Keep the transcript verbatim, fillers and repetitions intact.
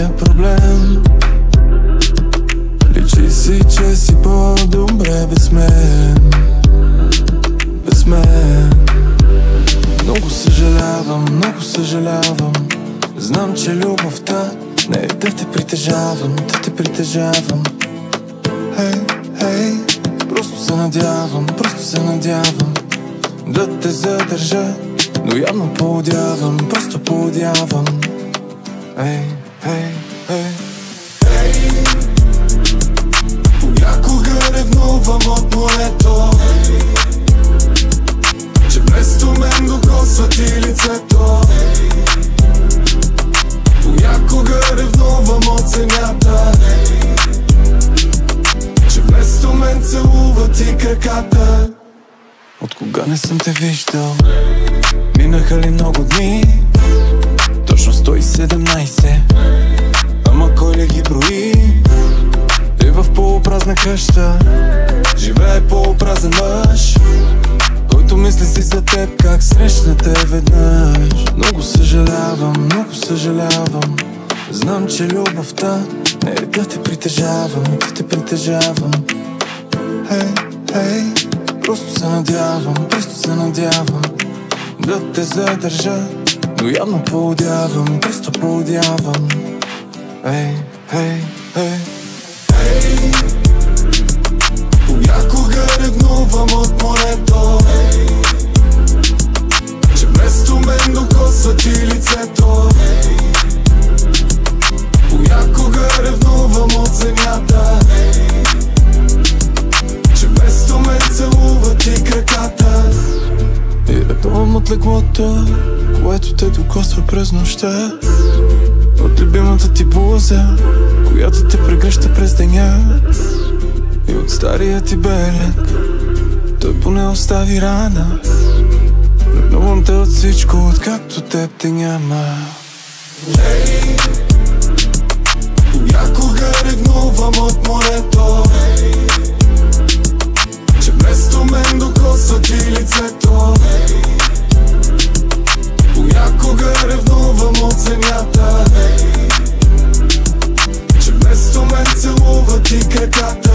е проблем. Личи си, че си по-добре без мен, без мен. Много съжалявам, много съжалявам. Знам, че любовта не е да те притежавам, да те притежавам. Хей, хей, просто се надявам, просто се надявам да те задържа, но явно поудявам, просто поудявам. Ей, ей, ей, ей, понякога ревнувам от морето, че вместо мен докосва ти лицето. Понякога ревнувам от земята, че вместо мен целува ти краката. От кога не съм те виждал? Минаха ли много дни? Точно сто и седемнайсет. Ама кой ли ги брои? Ти в полупразна къща живее полупразен мъж, който мисли си за теб как срещна те веднъж. Много съжалявам, много съжалявам. Знам, че любовта не е да те притежавам, да те притежавам. Хей, хей, просто се надявам, просто се надявам да те задържа, но явно поудявам, просто поудявам. Ей, ей, ей, ей, понякога ревнувам от морето, че вместо мен докосва ти лицето. Понякога ревнувам от земята, че вместо мен целува ти краката. И ревнувам от леглото, което те докосва през нощта, от любимата ти буза, която те прегръща през деня, и от стария ти белег, той поне остави рана. Ревнувам те от всичко, откакто теб те няма. Ей, понякога ревнувам от морето, че вместо мен докосва ти лицето. Понякога ревнувам от земята, че вместо мен целува ти краката.